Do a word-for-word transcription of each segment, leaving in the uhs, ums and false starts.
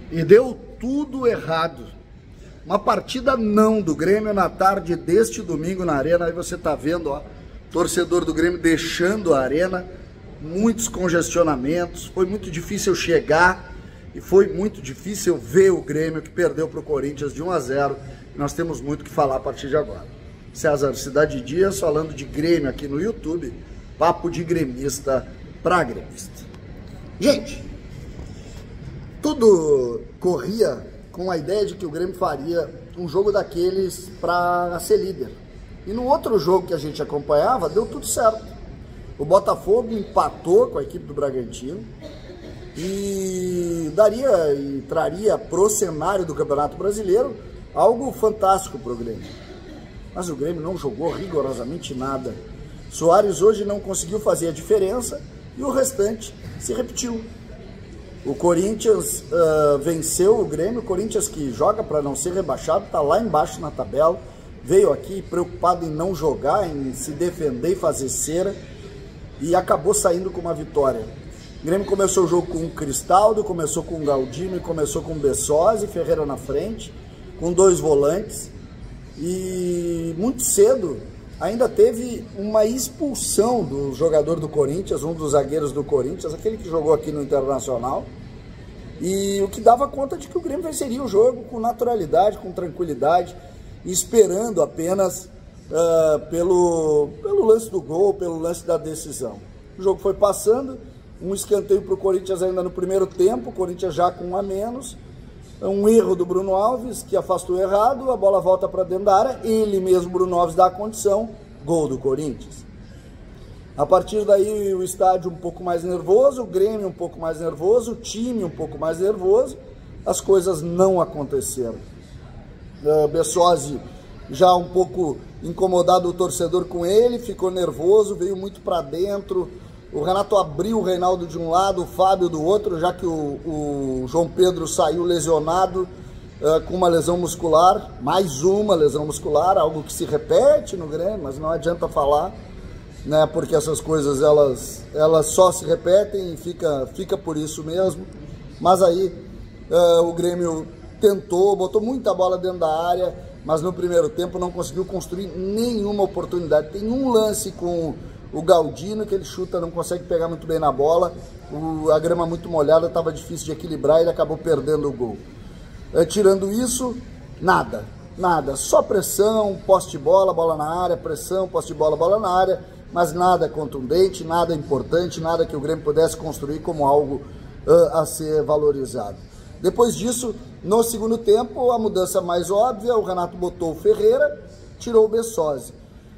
E deu tudo errado. Uma partida não do Grêmio na tarde deste domingo na Arena. Aí você tá vendo, ó, torcedor do Grêmio deixando a Arena, muitos congestionamentos, foi muito difícil chegar e foi muito difícil ver o Grêmio que perdeu para o Corinthians de um a zero. E nós temos muito que falar a partir de agora. César Cidade Dias falando de Grêmio aqui no YouTube, papo de gremista para gremista. Gente, tudo corria com a ideia de que o Grêmio faria um jogo daqueles para ser líder. E no outro jogo que a gente acompanhava, deu tudo certo. O Botafogo empatou com a equipe do Bragantino e daria e traria pro cenário do Campeonato Brasileiro algo fantástico pro Grêmio. Mas o Grêmio não jogou rigorosamente nada. Soares hoje não conseguiu fazer a diferença e o restante se repetiu. O Corinthians uh, venceu o Grêmio, o Corinthians que joga para não ser rebaixado, está lá embaixo na tabela, veio aqui preocupado em não jogar, em se defender e fazer cera, e acabou saindo com uma vitória. O Grêmio começou o jogo com o Cristaldo, começou com o Galdino e começou com o Bessosi, Ferreira na frente, com dois volantes, e muito cedo ainda teve uma expulsão do jogador do Corinthians, um dos zagueiros do Corinthians, aquele que jogou aqui no Internacional, e o que dava conta de que o Grêmio venceria o jogo com naturalidade, com tranquilidade, esperando apenas uh, pelo, pelo lance do gol, pelo lance da decisão. O jogo foi passando, um escanteio para o Corinthians ainda no primeiro tempo, o Corinthians já com um a menos, um erro do Bruno Alves, que afastou errado, a bola volta para dentro da área, ele mesmo, Bruno Alves, dá a condição, gol do Corinthians. A partir daí o estádio um pouco mais nervoso, o Grêmio um pouco mais nervoso, o time um pouco mais nervoso, as coisas não aconteceram. Uh, Bessosi já um pouco incomodado o torcedor com ele, ficou nervoso, veio muito para dentro. O Renato abriu o Reinaldo de um lado, o Fábio do outro, já que o, o João Pedro saiu lesionado uh, com uma lesão muscular, mais uma lesão muscular, algo que se repete no Grêmio, mas não adianta falar, né, porque essas coisas elas, elas só se repetem e fica, fica por isso mesmo. Mas aí uh, o Grêmio tentou, botou muita bola dentro da área, mas no primeiro tempo não conseguiu construir nenhuma oportunidade. Tem um lance com o Galdino que ele chuta, não consegue pegar muito bem na bola, o, a grama muito molhada, estava difícil de equilibrar e ele acabou perdendo o gol. Uh, tirando isso, nada, nada, só pressão, posse de bola, bola na área, pressão, posse de bola, bola na área, mas nada contundente, nada importante, nada que o Grêmio pudesse construir como algo uh, a ser valorizado. Depois disso, no segundo tempo, a mudança mais óbvia, o Renato botou o Ferreira, tirou o Bessosi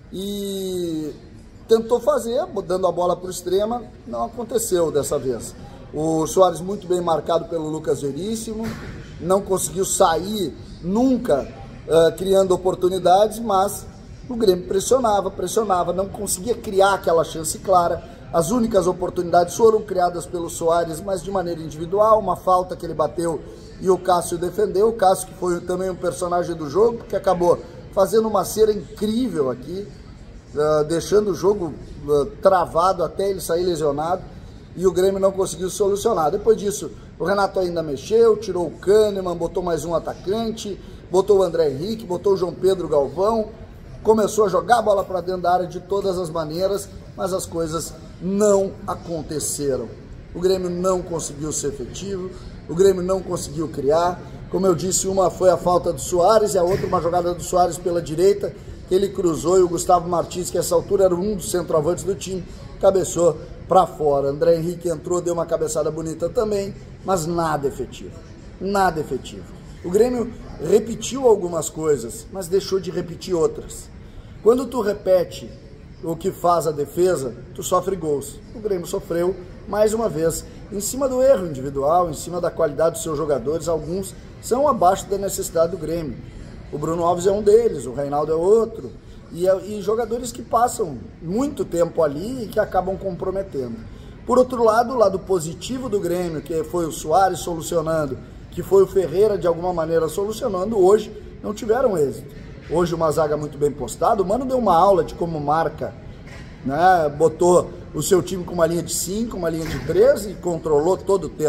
e tentou fazer, dando a bola para o extrema, não aconteceu dessa vez. O Soares muito bem marcado pelo Lucas Veríssimo, não conseguiu sair nunca uh, criando oportunidades, mas o Grêmio pressionava, pressionava, não conseguia criar aquela chance clara. As únicas oportunidades foram criadas pelo Soares, mas de maneira individual, uma falta que ele bateu e o Cássio defendeu. O Cássio que foi também um personagem do jogo, que acabou fazendo uma cera incrível aqui, uh, deixando o jogo uh, travado até ele sair lesionado, e o Grêmio não conseguiu solucionar. Depois disso, o Renato ainda mexeu, tirou o Kahneman, botou mais um atacante, botou o André Henrique, botou o João Pedro Galvão, começou a jogar a bola para dentro da área de todas as maneiras, mas as coisas não aconteceram. O Grêmio não conseguiu ser efetivo, o Grêmio não conseguiu criar. Como eu disse, uma foi a falta do Soares e a outra uma jogada do Soares pela direita, que ele cruzou e o Gustavo Martins, que a essa altura era um dos centroavantes do time, cabeçou para fora. André Henrique entrou, deu uma cabeçada bonita também, mas nada efetivo, nada efetivo. O Grêmio repetiu algumas coisas, mas deixou de repetir outras. Quando tu repete o que faz a defesa, tu sofre gols. O Grêmio sofreu, mais uma vez, em cima do erro individual, em cima da qualidade dos seus jogadores. Alguns são abaixo da necessidade do Grêmio. O Bruno Alves é um deles, o Reinaldo é outro. E, e jogadores que passam muito tempo ali e que acabam comprometendo. Por outro lado, o lado positivo do Grêmio, que foi o Soares solucionando, que foi o Ferreira de alguma maneira solucionando, hoje não tiveram êxito. Hoje uma zaga muito bem postada, o Mano deu uma aula de como marca, né? Botou o seu time com uma linha de cinco, uma linha de três e controlou todo o tempo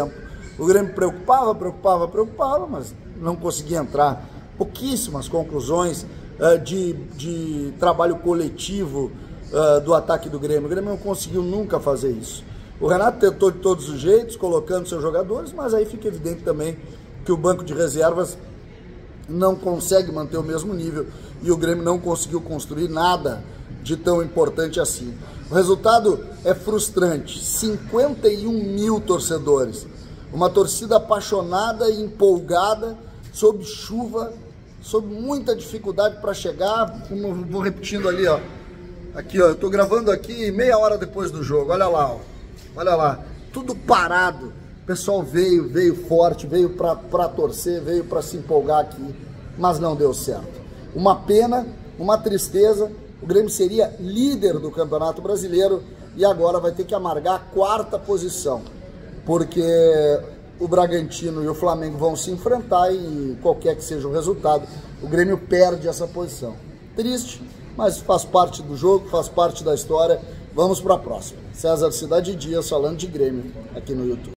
O Grêmio preocupava, preocupava, preocupava, mas não conseguia entrar. Pouquíssimas conclusões uh, de, de trabalho coletivo uh, do ataque do Grêmio. O Grêmio não conseguiu nunca fazer isso. O Renato tentou de todos os jeitos, colocando seus jogadores, mas aí fica evidente também que o banco de reservas não consegue manter o mesmo nível e o Grêmio não conseguiu construir nada de tão importante assim. O resultado é frustrante, cinquenta e um mil torcedores, uma torcida apaixonada e empolgada, sob chuva, sob muita dificuldade para chegar, como vou repetindo ali, ó, aqui ó, eu tô gravando aqui meia hora depois do jogo, olha lá, ó, olha lá, tudo parado, o pessoal veio, veio forte, veio para torcer, veio para se empolgar aqui, mas não deu certo. Uma pena, uma tristeza. O Grêmio seria líder do Campeonato Brasileiro e agora vai ter que amargar a quarta posição, porque o Bragantino e o Flamengo vão se enfrentar e qualquer que seja o resultado, o Grêmio perde essa posição. Triste, mas faz parte do jogo, faz parte da história. Vamos para a próxima. César Cidade Dias falando de Grêmio aqui no YouTube.